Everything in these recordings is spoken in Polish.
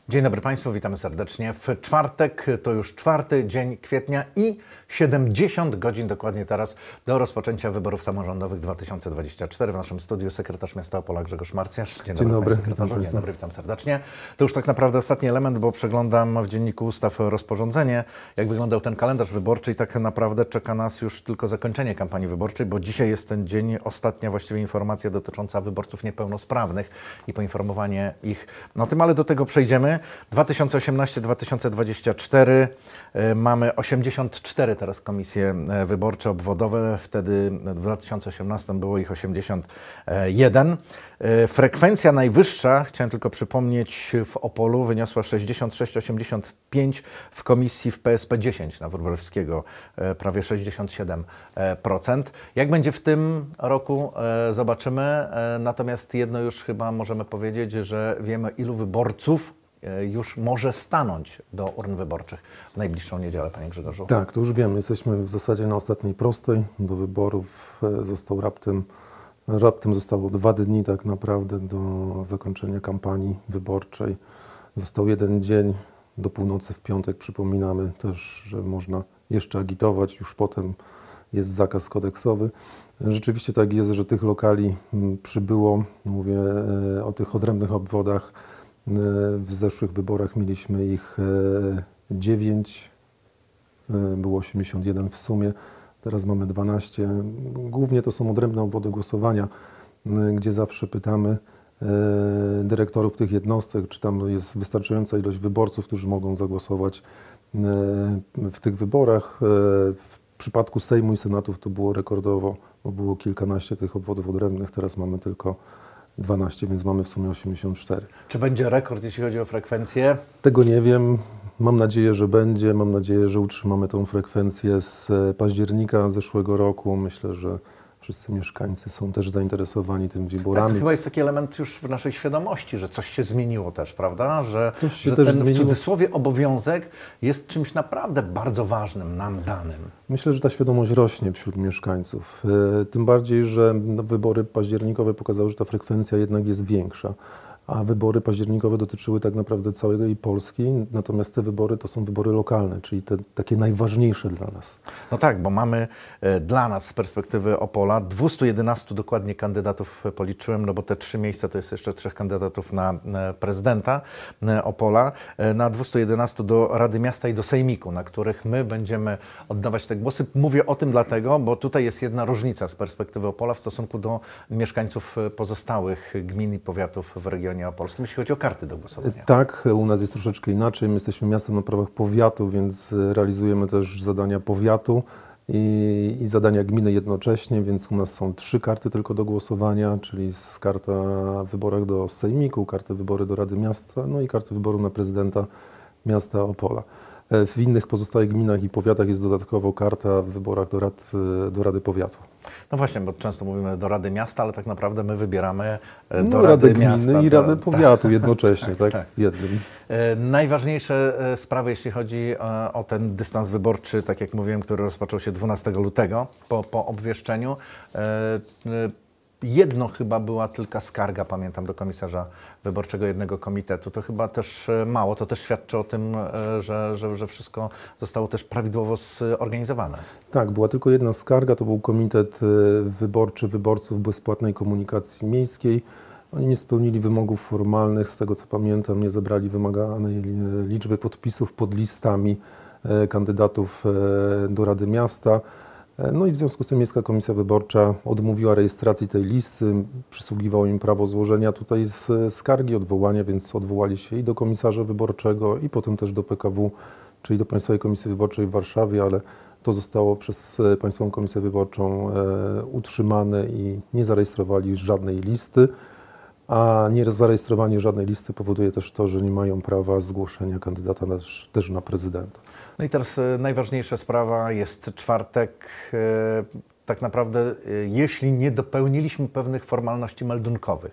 Dzień dobry Państwu, witamy serdecznie. W czwartek to już 4 dzień kwietnia i 70 godzin dokładnie teraz do rozpoczęcia wyborów samorządowych 2024. W naszym studiu sekretarz miasta Opola Grzegorz Marcjasz. Dzień dobry. Dzień dobry, witam serdecznie. To już tak naprawdę ostatni element, bo przeglądam w Dzienniku Ustaw rozporządzenie, jak wyglądał ten kalendarz wyborczy i tak naprawdę czeka nas już tylko zakończenie kampanii wyborczej, bo dzisiaj jest ten dzień, ostatnia właściwie informacja dotycząca wyborców niepełnosprawnych i poinformowanie ich o tym, ale do tego przejdziemy. 2018-2024 mamy 84 teraz komisje wyborcze obwodowe, wtedy w 2018 było ich 81. Frekwencja najwyższa, chciałem tylko przypomnieć, w Opolu wyniosła 66,85, w komisji w PSP 10 na Wróblewskiego prawie 67%. Jak będzie w tym roku, zobaczymy. Natomiast jedno już chyba możemy powiedzieć, że wiemy, ilu wyborców już może stanąć do urn wyborczych w najbliższą niedzielę, panie Grzegorzu. Tak, to już wiemy. Jesteśmy w zasadzie na ostatniej prostej. Do wyborów został raptem zostało 2 dni tak naprawdę do zakończenia kampanii wyborczej. Został 1 dzień do północy w piątek. Przypominamy też, że można jeszcze agitować. Już potem jest zakaz kodeksowy. Rzeczywiście tak jest, że tych lokali przybyło. Mówię o tych odrębnych obwodach. W zeszłych wyborach mieliśmy ich 9, było 81 w sumie, teraz mamy 12. Głównie to są odrębne obwody głosowania, gdzie zawsze pytamy dyrektorów tych jednostek, czy tam jest wystarczająca ilość wyborców, którzy mogą zagłosować w tych wyborach. W przypadku Sejmu i Senatów to było rekordowo, bo było kilkanaście tych obwodów odrębnych, teraz mamy tylko 12, więc mamy w sumie 84. Czy będzie rekord, jeśli chodzi o frekwencję? Tego nie wiem. Mam nadzieję, że będzie. Mam nadzieję, że utrzymamy tą frekwencję z października zeszłego roku. Myślę, że wszyscy mieszkańcy są też zainteresowani tym wyborami. Tak, to chyba jest taki element już w naszej świadomości, że coś się zmieniło też, prawda? Że też ten zmieniło. w cudzysłowie obowiązek jest czymś naprawdę bardzo ważnym nam danym. Myślę, że ta świadomość rośnie wśród mieszkańców. Tym bardziej, że wybory październikowe pokazały, że ta frekwencja jednak jest większa. A wybory październikowe dotyczyły tak naprawdę całej Polski, natomiast te wybory to są wybory lokalne, czyli te takie najważniejsze dla nas. No tak, bo mamy dla nas z perspektywy Opola 211 dokładnie kandydatów, policzyłem, no bo te 3 miejsca to jest jeszcze 3 kandydatów na prezydenta Opola, na 211 do Rady Miasta i do Sejmiku, na których my będziemy oddawać te głosy. Mówię o tym dlatego, bo tutaj jest jedna różnica z perspektywy Opola w stosunku do mieszkańców pozostałych gmin i powiatów w regionie opolskim, jeśli chodzi o karty do głosowania. Tak, u nas jest troszeczkę inaczej. My jesteśmy miastem na prawach powiatu, więc realizujemy też zadania powiatu i zadania gminy jednocześnie, więc u nas są 3 karty tylko do głosowania, czyli karta w wyborach do Sejmiku, karty wybory do Rady Miasta, no i karty wyboru na prezydenta miasta Opola. W innych pozostałych gminach i powiatach jest dodatkowo karta w wyborach do Rady Powiatu. No właśnie, bo często mówimy do Rady Miasta, ale tak naprawdę my wybieramy do Radę Rady Gminy Miasta i Radę Powiatu jednocześnie, tak? W jednym. Najważniejsze sprawy, jeśli chodzi o ten dystans wyborczy, tak jak mówiłem, który rozpoczął się 12 lutego po obwieszczeniu. Jedno chyba była tylko skarga, pamiętam, do komisarza wyborczego jednego komitetu. To chyba też mało, to też świadczy o tym, że wszystko zostało też prawidłowo zorganizowane. Tak, była tylko jedna skarga, to był komitet wyborczy wyborców bezpłatnej komunikacji miejskiej. Oni nie spełnili wymogów formalnych, z tego co pamiętam, nie zebrali wymaganej liczby podpisów pod listami kandydatów do Rady Miasta. No i w związku z tym Miejska Komisja Wyborcza odmówiła rejestracji tej listy, przysługiwało im prawo złożenia tutaj skargi, odwołania, więc odwołali się i do komisarza wyborczego i potem też do PKW, czyli do Państwowej Komisji Wyborczej w Warszawie, ale to zostało przez Państwową Komisję Wyborczą utrzymane i nie zarejestrowali żadnej listy, a nie zarejestrowanie żadnej listy powoduje też to, że nie mają prawa zgłoszenia kandydata też na prezydenta. No i teraz najważniejsza sprawa, jest czwartek. Tak naprawdę, jeśli nie dopełniliśmy pewnych formalności meldunkowych,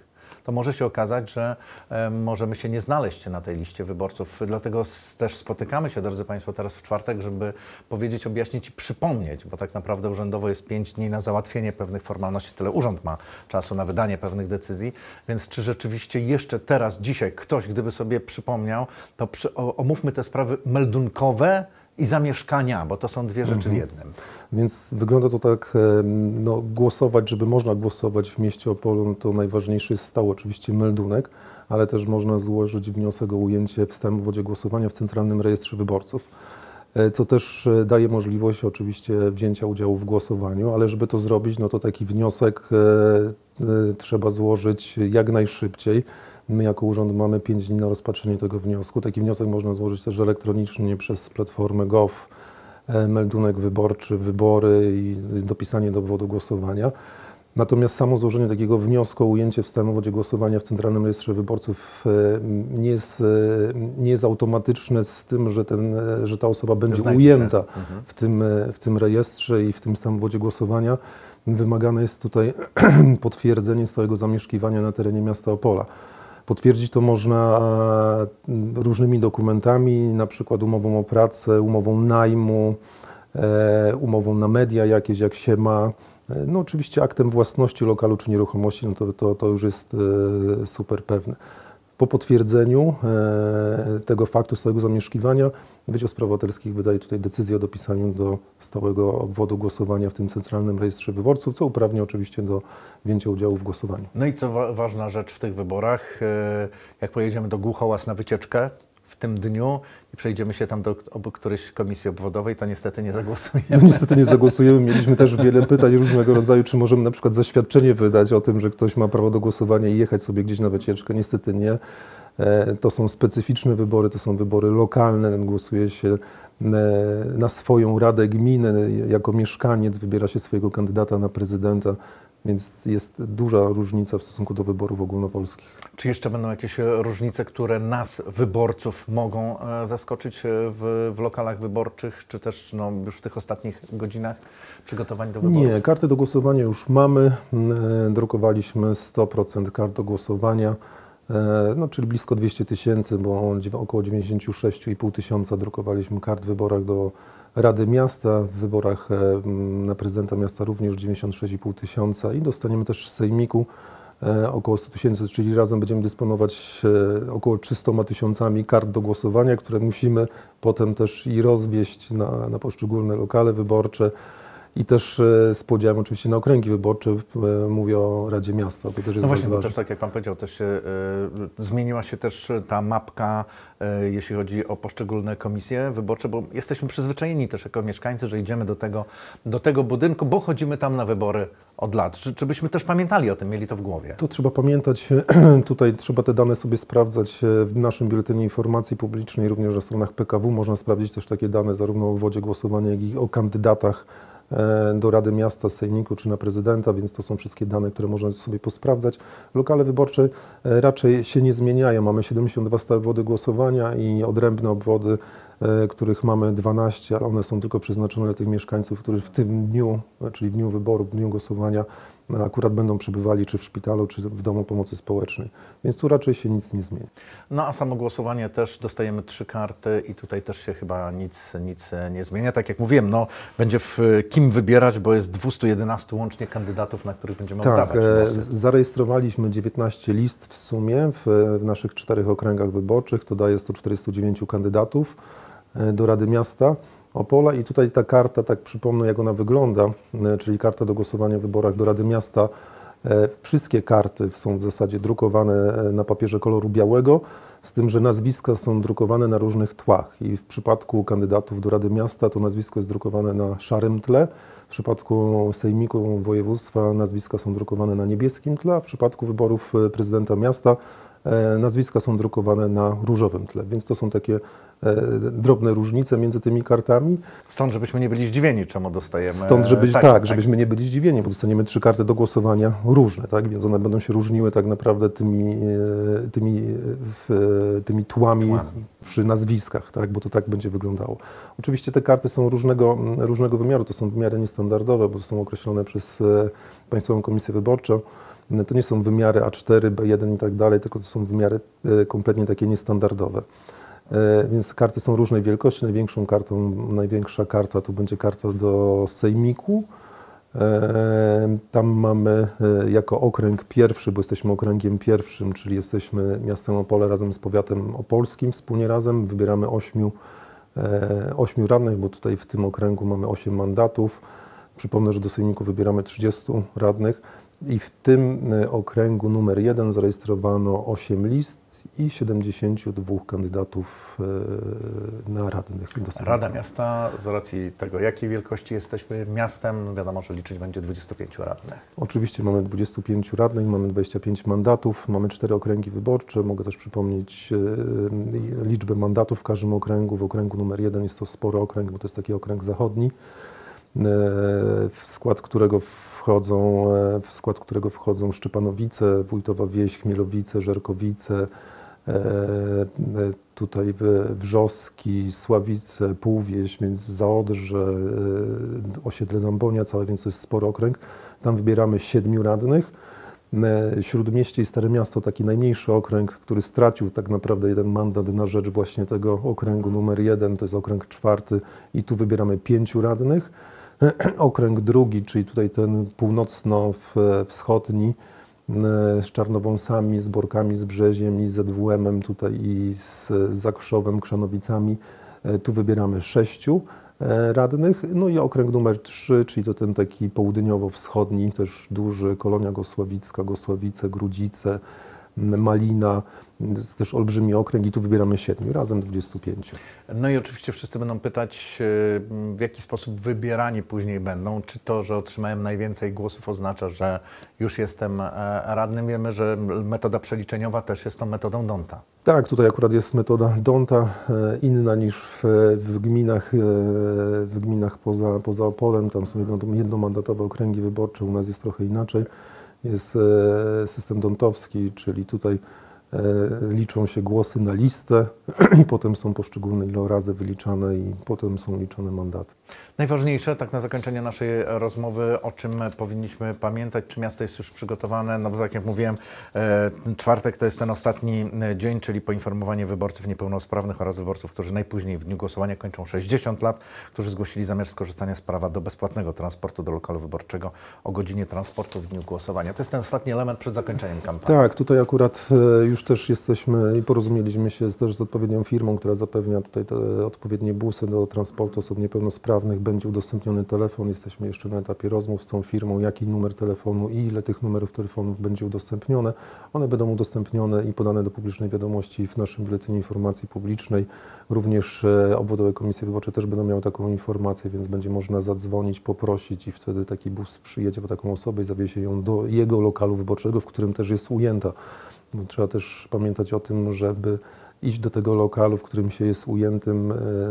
to może się okazać, że możemy się nie znaleźć na tej liście wyborców. Dlatego też spotykamy się, drodzy Państwo, teraz w czwartek, żeby powiedzieć, objaśnić i przypomnieć, bo tak naprawdę urzędowo jest 5 dni na załatwienie pewnych formalności, tyle urząd ma czasu na wydanie pewnych decyzji, więc czy rzeczywiście jeszcze teraz, dzisiaj ktoś, gdyby sobie przypomniał, to omówmy te sprawy meldunkowe i zamieszkania, bo to są dwie rzeczy w jednym. Więc wygląda to tak, no, głosować, żeby można głosować w mieście Opolu, to najważniejszy jest stał oczywiście meldunek, ale też można złożyć wniosek o ujęcie w stałym obwodzie głosowania w Centralnym Rejestrze Wyborców, co też daje możliwość oczywiście wzięcia udziału w głosowaniu, ale żeby to zrobić, no to taki wniosek trzeba złożyć jak najszybciej. My jako urząd mamy 5 dni na rozpatrzenie tego wniosku. Taki wniosek można złożyć też elektronicznie przez platformę gov, meldunek wyborczy, wybory i dopisanie do obwodu głosowania. Natomiast samo złożenie takiego wniosku o ujęcie w stałym obwodzie głosowania w Centralnym Rejestrze Wyborców nie jest automatyczne z tym, że ta osoba będzie ujęta w tym rejestrze i w tym stałym obwodzie głosowania. Wymagane jest tutaj potwierdzenie stałego zamieszkiwania na terenie miasta Opola. Potwierdzić to można różnymi dokumentami, na przykład umową o pracę, umową najmu, umową na media jakieś, jak się ma. No oczywiście aktem własności lokalu czy nieruchomości, no to już jest super pewne. Po potwierdzeniu tego faktu stałego zamieszkiwania Wydział Spraw Obywatelskich wydaje tutaj decyzję o dopisaniu do stałego obwodu głosowania w tym Centralnym Rejestrze Wyborców, co uprawnia oczywiście do wzięcia udziału w głosowaniu. No i co ważna rzecz w tych wyborach, jak pojedziemy do Głuchołaz na wycieczkę w tym dniu i przejdziemy się tam do którejś komisji obwodowej, to niestety nie zagłosujemy. No niestety nie zagłosujemy. Mieliśmy też wiele pytań różnego rodzaju, czy możemy na przykład zaświadczenie wydać o tym, że ktoś ma prawo do głosowania i jechać sobie gdzieś na wycieczkę. Niestety nie. To są specyficzne wybory, to są wybory lokalne, głosuje się na swoją radę gminy, jako mieszkaniec wybiera się swojego kandydata na prezydenta, więc jest duża różnica w stosunku do wyborów ogólnopolskich. Czy jeszcze będą jakieś różnice, które nas, wyborców, mogą zaskoczyć w lokalach wyborczych, czy też już w tych ostatnich godzinach przygotowań do wyborów? Nie, karty do głosowania już mamy. Drukowaliśmy 100% kart do głosowania, czyli blisko 200 000, bo około 96,5 tysiąca drukowaliśmy kart w wyborach do Rady Miasta, w wyborach na prezydenta miasta również 96,5 tysiąca i dostaniemy też z Sejmiku około 100 000, czyli razem będziemy dysponować około 300 000 kart do głosowania, które musimy potem też i rozwieść na poszczególne lokale wyborcze i też z podziałem oczywiście na okręgi wyborcze, mówię o Radzie Miasta, to też jest właśnie, ważne. Też tak jak Pan powiedział, też zmieniła się też ta mapka, jeśli chodzi o poszczególne komisje wyborcze, bo jesteśmy przyzwyczajeni też jako mieszkańcy, że idziemy do tego budynku, bo chodzimy tam na wybory od lat. Czy byśmy też pamiętali o tym, mieli to w głowie? To trzeba pamiętać, tutaj trzeba te dane sobie sprawdzać w naszym Biuletynie Informacji Publicznej, również na stronach PKW można sprawdzić też takie dane zarówno o obwodzie głosowania, jak i o kandydatach do Rady Miasta, Sejmiku czy na prezydenta, więc to są wszystkie dane, które można sobie posprawdzać. Lokale wyborcze raczej się nie zmieniają. Mamy 72 stałe obwody głosowania i odrębne obwody, których mamy 12, ale one są tylko przeznaczone dla tych mieszkańców, którzy w tym dniu, czyli w dniu wyboru, w dniu głosowania akurat będą przebywali czy w szpitalu, czy w domu pomocy społecznej. Więc tu raczej się nic nie zmieni. No a samo głosowanie też dostajemy 3 karty i tutaj też się chyba nic nie zmienia. Tak jak mówiłem, będzie w kim wybierać, bo jest 211 łącznie kandydatów, na których będziemy oddawać głosy. Zarejestrowaliśmy 19 list w sumie w naszych 4 okręgach wyborczych. To daje 149 kandydatów do Rady Miasta Opola i tutaj ta karta, tak przypomnę jak ona wygląda, czyli karta do głosowania w wyborach do Rady Miasta. Wszystkie karty są w zasadzie drukowane na papierze koloru białego, z tym, że nazwiska są drukowane na różnych tłach i w przypadku kandydatów do Rady Miasta to nazwisko jest drukowane na szarym tle, w przypadku Sejmiku Województwa nazwiska są drukowane na niebieskim tle, a w przypadku wyborów prezydenta miasta nazwiska są drukowane na różowym tle, więc to są takie drobne różnice między tymi kartami. Stąd, żebyśmy nie byli zdziwieni, czemu dostajemy. Stąd, żebyśmy nie byli zdziwieni, bo dostaniemy 3 karty do głosowania różne, tak? Więc one będą się różniły tak naprawdę tymi tłami przy nazwiskach, tak? Bo to tak będzie wyglądało. Oczywiście te karty są różnego wymiaru, to są wymiary niestandardowe, bo to są określone przez Państwową Komisję Wyborczą. To nie są wymiary A4, B1 i tak dalej, tylko to są wymiary kompletnie takie niestandardowe. Więc karty są różnej wielkości. Największa karta to będzie karta do sejmiku. Tam mamy jako okręg pierwszy, bo jesteśmy okręgiem pierwszym, czyli jesteśmy miastem Opole razem z powiatem opolskim, wspólnie razem. Wybieramy 8 radnych, bo tutaj w tym okręgu mamy 8 mandatów. Przypomnę, że do sejmiku wybieramy 30 radnych i w tym okręgu numer 1 zarejestrowano 8 list i 72 kandydatów na radnych. Rada Miasta, z racji tego, jakiej wielkości jesteśmy miastem, wiadomo, że liczyć będzie 25 radnych. Oczywiście mamy 25 radnych, mamy 25 mandatów, mamy 4 okręgi wyborcze. Mogę też przypomnieć liczbę mandatów w każdym okręgu. W okręgu numer 1 jest to spory okręg, bo to jest taki okręg zachodni, w skład którego wchodzą Szczepanowice, Wójtowa Wieś, Chmielowice, Żerkowice, tutaj Wrzoski, Sławice, Półwieś, więc Zaodrze, osiedle Zambonia całe, więc to jest spory okręg. Tam wybieramy 7 radnych. Śródmieście i Stare Miasto, taki najmniejszy okręg, który stracił tak naprawdę 1 mandat na rzecz właśnie tego okręgu numer 1, to jest okręg 4 i tu wybieramy 5 radnych. Okręg drugi, czyli tutaj ten północno-wschodni, z Czarnowąsami, z Borkami, z Brzeziem i z ZWM-em tutaj i z Zakrzowem, Krzanowicami. Tu wybieramy 6 radnych. No i okręg numer 3, czyli to ten taki południowo-wschodni, też duży, Kolonia Gosławicka, Gosławice, Grudzice, Malina, to jest też olbrzymi okręg i tu wybieramy 7, razem 25. No i oczywiście wszyscy będą pytać, w jaki sposób wybierani później będą. Czy to, że otrzymałem najwięcej głosów oznacza, że już jestem radnym? Wiemy, że metoda przeliczeniowa też jest tą metodą D'Hondta. Tak, tutaj akurat jest metoda D'Hondta, inna niż w gminach poza Opolem. Tam są jednomandatowe okręgi wyborcze, u nas jest trochę inaczej. Jest system d'Hondtowski, czyli tutaj liczą się głosy na listę i potem są poszczególne ilorazy wyliczane i potem są liczone mandaty. Najważniejsze, tak na zakończenie naszej rozmowy, o czym powinniśmy pamiętać, czy miasto jest już przygotowane, no bo tak jak mówiłem, czwartek to jest ten ostatni dzień, czyli poinformowanie wyborców niepełnosprawnych oraz wyborców, którzy najpóźniej w dniu głosowania kończą 60 lat, którzy zgłosili zamiar skorzystania z prawa do bezpłatnego transportu do lokalu wyborczego o godzinie transportu w dniu głosowania. To jest ten ostatni element przed zakończeniem kampanii. Tak, tutaj akurat już też jesteśmy i porozumieliśmy się też z odpowiednią firmą, która zapewnia tutaj te odpowiednie busy do transportu osób niepełnosprawnych. Będzie udostępniony telefon, jesteśmy jeszcze na etapie rozmów z tą firmą, jaki numer telefonu i ile tych numerów telefonów będzie udostępnione. One będą udostępnione i podane do publicznej wiadomości w naszym Biuletynie Informacji Publicznej. Również obwodowe komisje wyborcze też będą miały taką informację, więc będzie można zadzwonić, poprosić i wtedy taki bus przyjedzie po taką osobę i zawiezie ją do jego lokalu wyborczego, w którym też jest ujęta. Bo trzeba też pamiętać o tym, żeby iść do tego lokalu, w którym się jest ujętym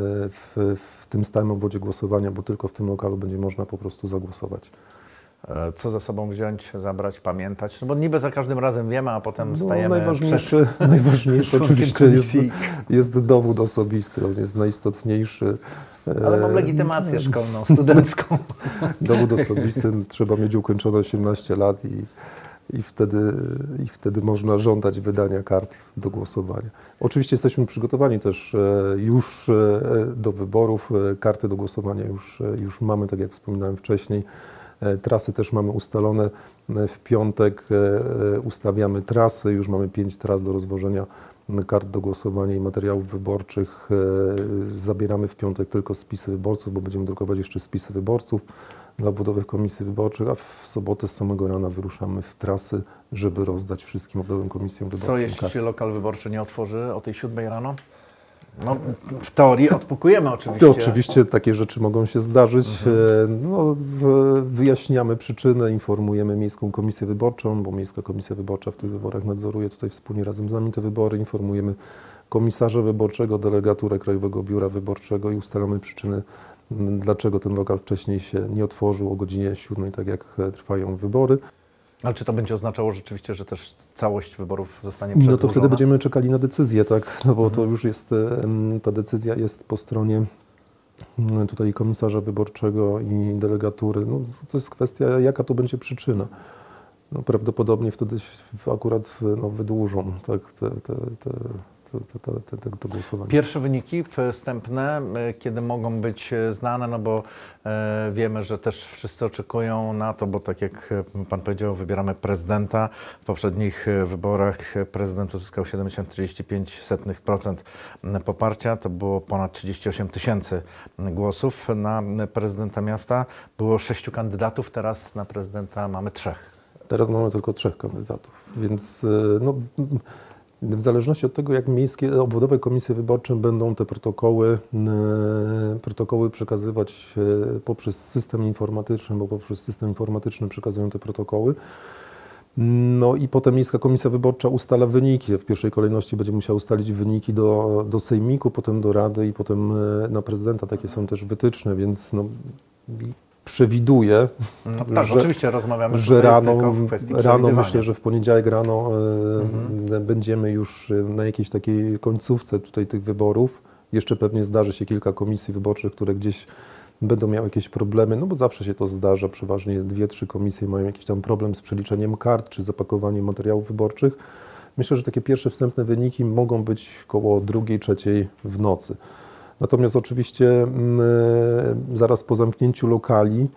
w tym stałym obwodzie głosowania, bo tylko w tym lokalu będzie można po prostu zagłosować. Co ze sobą wziąć, zabrać, pamiętać? No bo niby za każdym razem wiemy, a potem stajemy najważniejsze oczywiście jest dowód osobisty, on jest najistotniejszy. Ale mam legitymację szkolną, studencką. Dowód osobisty, trzeba mieć ukończone 18 lat i wtedy można żądać wydania kart do głosowania. Oczywiście jesteśmy przygotowani też już do wyborów. Karty do głosowania już mamy, tak jak wspominałem wcześniej. Trasy też mamy ustalone. W piątek ustawiamy trasy. Już mamy 5 tras do rozwożenia kart do głosowania i materiałów wyborczych. Zabieramy w piątek tylko spisy wyborców, bo będziemy drukować jeszcze spisy wyborców dla obwodowych komisji wyborczych, a w sobotę z samego rana wyruszamy w trasy, żeby rozdać wszystkim obwodowym komisjom wyborczym. Co jeśli się lokal wyborczy nie otworzy o tej 7 rano? No, w teorii odpukujemy oczywiście. To oczywiście takie rzeczy mogą się zdarzyć. No, wyjaśniamy przyczynę, informujemy Miejską Komisję Wyborczą, bo Miejska Komisja Wyborcza w tych wyborach nadzoruje tutaj wspólnie razem z nami te wybory. Informujemy komisarza wyborczego, delegaturę Krajowego Biura Wyborczego i ustalamy przyczyny, dlaczego ten lokal wcześniej się nie otworzył o godzinie 7, tak jak trwają wybory. Ale czy to będzie oznaczało rzeczywiście, że też całość wyborów zostanie przedłużona? No to wtedy będziemy czekali na decyzję, tak? No bo to już jest, ta decyzja jest po stronie tutaj komisarza wyborczego i delegatury. No, to jest kwestia, jaka to będzie przyczyna. no, prawdopodobnie wtedy akurat no, wydłużą tak, to głosowanie. Pierwsze wyniki wstępne, kiedy mogą być znane, no bo wiemy, że też wszyscy oczekują na to, bo tak jak Pan powiedział, wybieramy prezydenta. W poprzednich wyborach prezydent uzyskał 70,35% poparcia, to było ponad 38 000 głosów na prezydenta miasta. Było 6 kandydatów, teraz na prezydenta mamy 3. Teraz mamy tylko 3 kandydatów, więc no, w zależności od tego, jak miejskie, obwodowe komisje wyborcze będą te protokoły przekazywać poprzez system informatyczny, bo poprzez system informatyczny przekazują te protokoły. No i potem Miejska Komisja Wyborcza ustala wyniki. W pierwszej kolejności będzie musiała ustalić wyniki do Sejmiku, potem do Rady i potem na prezydenta. Takie są też wytyczne, więc no, przewiduję, no tak, oczywiście rozmawiamy że tylko w kwestii rano myślę, że w poniedziałek rano będziemy już na jakiejś takiej końcówce tutaj tych wyborów. Jeszcze pewnie zdarzy się kilka komisji wyborczych, które gdzieś będą miały jakieś problemy, no bo zawsze się to zdarza, przeważnie 2-3 komisje mają jakiś tam problem z przeliczeniem kart czy zapakowaniem materiałów wyborczych. Myślę, że takie pierwsze wstępne wyniki mogą być koło 2-3 w nocy. Natomiast oczywiście zaraz po zamknięciu lokali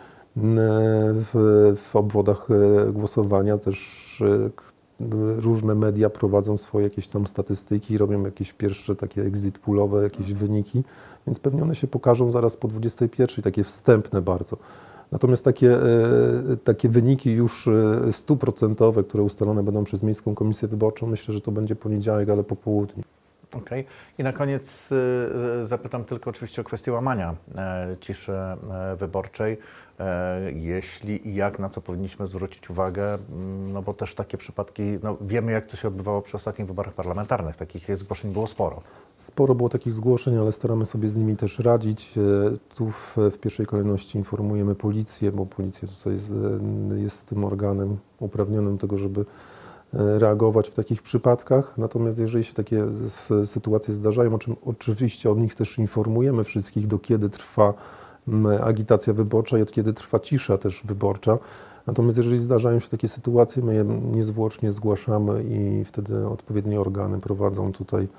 w obwodach głosowania też różne media prowadzą swoje jakieś tam statystyki, robią jakieś pierwsze takie exit poolowe, jakieś wyniki, więc pewnie one się pokażą zaraz po 21, takie wstępne bardzo. Natomiast takie wyniki już 100%, które ustalone będą przez Miejską Komisję Wyborczą, myślę, że to będzie poniedziałek, ale po południu. Okej. I na koniec zapytam tylko oczywiście o kwestię łamania ciszy wyborczej. Jeśli i jak, na co powinniśmy zwrócić uwagę, no bo też takie przypadki, no wiemy jak to się odbywało przy ostatnich wyborach parlamentarnych, takich zgłoszeń było sporo. Sporo było takich zgłoszeń, ale staramy sobie z nimi też radzić. Tu w pierwszej kolejności informujemy policję, bo policja tutaj jest tym organem uprawnionym do tego, żeby reagować w takich przypadkach. Natomiast jeżeli się takie sytuacje zdarzają, o czym oczywiście od nich też informujemy wszystkich, do kiedy trwa agitacja wyborcza i od kiedy trwa cisza też wyborcza. Natomiast jeżeli zdarzają się takie sytuacje, my je niezwłocznie zgłaszamy i wtedy odpowiednie organy prowadzą tutaj,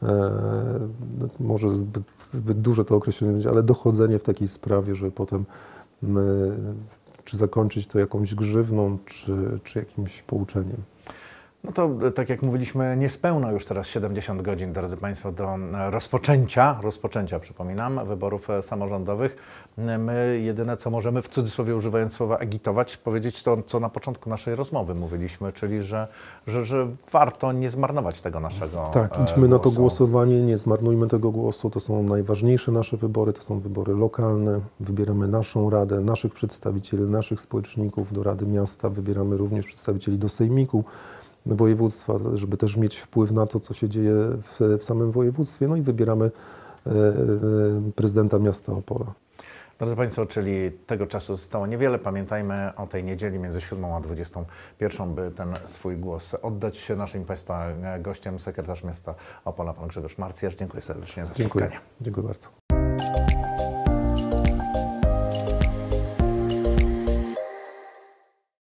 może zbyt duże to określenie będzie, ale dochodzenie w takiej sprawie, żeby potem czy zakończyć to jakąś grzywną, czy jakimś pouczeniem. No to tak jak mówiliśmy, niespełna już teraz 70 godzin, drodzy Państwo, do rozpoczęcia, przypominam, wyborów samorządowych. My jedyne, co możemy, w cudzysłowie używając słowa agitować, powiedzieć to, co na początku naszej rozmowy mówiliśmy, czyli że warto nie zmarnować tego naszego Tak, idźmy na to głosowanie, nie zmarnujmy tego głosu. To są najważniejsze nasze wybory, to są wybory lokalne. Wybieramy naszą radę, naszych przedstawicieli, naszych społeczników do Rady Miasta. Wybieramy również przedstawicieli do Sejmiku województwa, żeby też mieć wpływ na to, co się dzieje w samym województwie. No i wybieramy prezydenta miasta Opola. Drodzy Państwo, czyli tego czasu zostało niewiele. Pamiętajmy o tej niedzieli między 7 a 21, by ten swój głos oddać. Naszym Państwa gościem sekretarz miasta Opola, pan Grzegorz Marcjasz. Dziękuję serdecznie za spotkanie. Dziękuję bardzo.